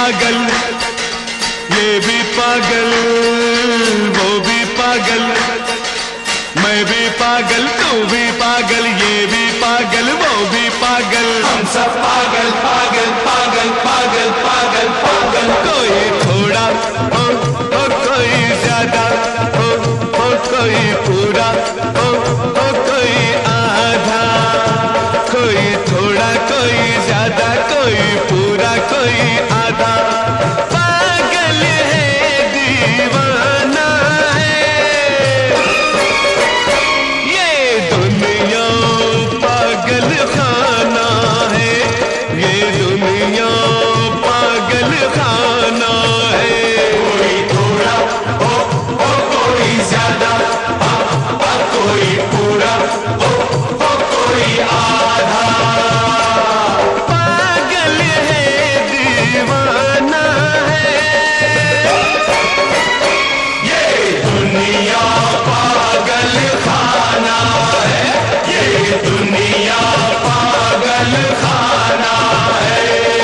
पागल, ये भी पागल, वो भी पागल, मैं भी पागल, तू भी पागल, ये भी पागल, वो भी पागल, हम सब पागल पागल पागल पागल पागल पागल। कोई थोड़ा हो कोई ज्यादा हो कोई पूरा हो कोई आधा, कोई थोड़ा कोई ज्यादा, कोई पूरा कोई आधा। पागल है दीवाना है ये दुनिया, पागल खाना है ये दुनिया, पागल खाना है। कोई थोड़ा हो कोई ज्यादा, कोई पूरा हो कोई आधा। पागल है दीवाना है ये दुनिया, पागल खाना है ये दुनिया, पागल खाना है।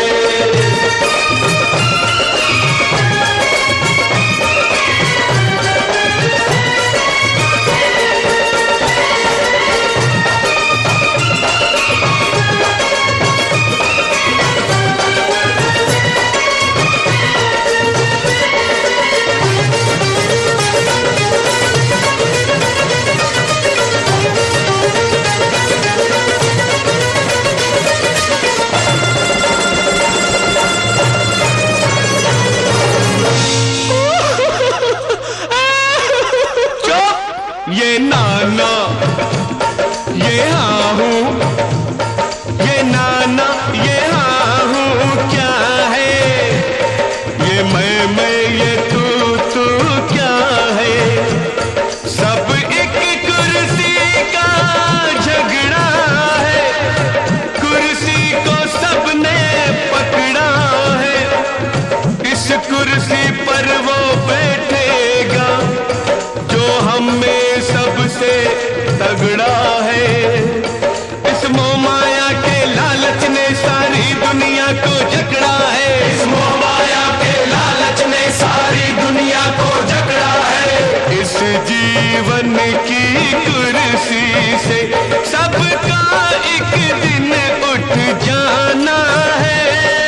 ये नाना ये हाँ हूँ, ये नाना ये हाँ हूँ क्या है, ये मैं ये तू क्या है। सब एक कुर्सी का झगड़ा है, कुर्सी को सबने पकड़ा है, इस कुर्सी पर वो बैठेगा जो हमें सबसे तगड़ा है। इस मोह माया के लालच ने सारी दुनिया को जकड़ा है, इस मोह माया के लालच ने सारी दुनिया को जकड़ा है। इस जीवन की कुर्सी से सबका एक दिन उठ जाना है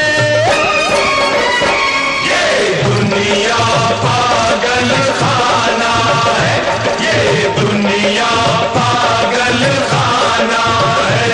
ये दुनिया, पागल खाना है ये दुनिया, पागल खाना है।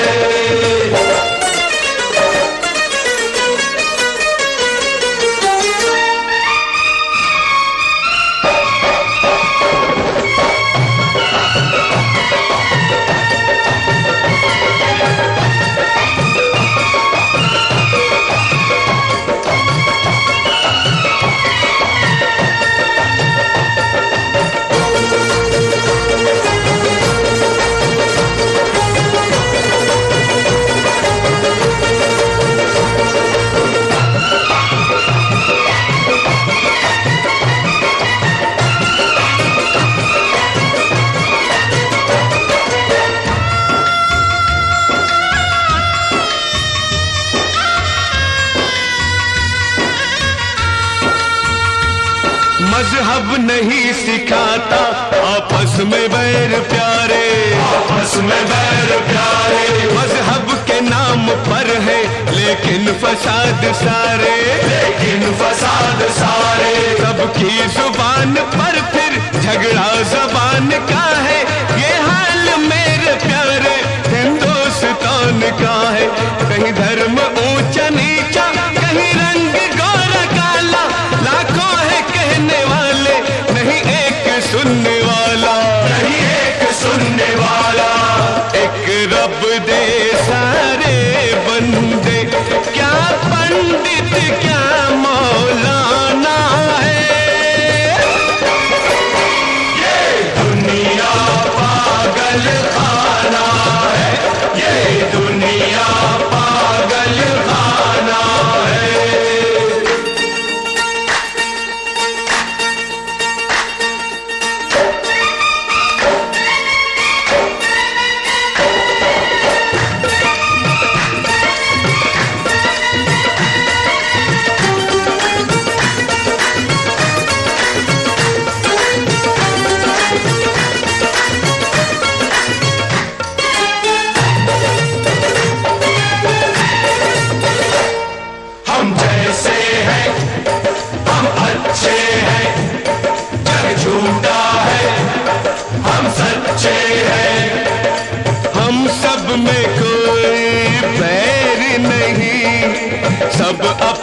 मजहब नहीं सिखाता आपस में बैर प्यारे, आपस में बैर प्यारे। मजहब के नाम पर है लेकिन फसाद सारे, लेकिन फसाद सारे। सबकी जुबान पर फिर झगड़ा जबान का है, ये हाल मेरे प्यारे हिंदुस्तान का है। कहीं धर्म ऊंचा नीचा, कहीं रंग गोरा काला, लाखों है कहने वाले नहीं एक सुनने वाला, नहीं एक सुनने वाला। एक रब दे सारे बंदे, क्या पंडित क्या मौलाना है ये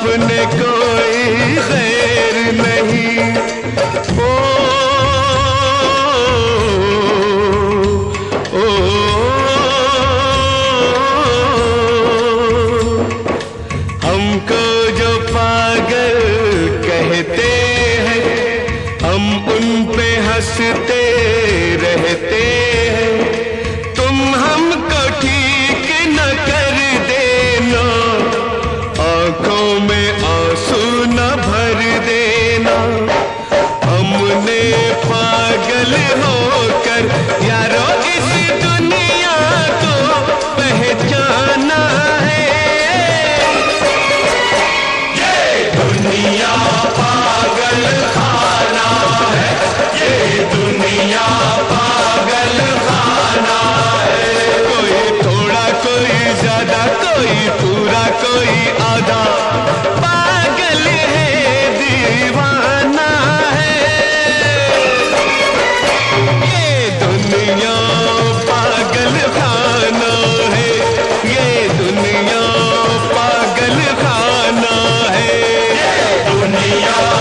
अपने कोई खैर नहीं। ओ, ओ, हमको जो पागल कहते हैं, हम उन पे हंसते रहते हैं। तुम हमको ठीक न कर देना, आंखों में आंसू न भर देना। हमने पागल होकर यारो इस दुनिया को पहचाना है। ये दुनिया पागल खाना है, ये दुनिया पागल खाना है। कोई थोड़ा कोई ज्यादा, कोई पूरा कोई आधा, पागल है दीवाना है। ये दुनिया पागल खाना है, ये दुनिया पागल खाना है। ये दुनिया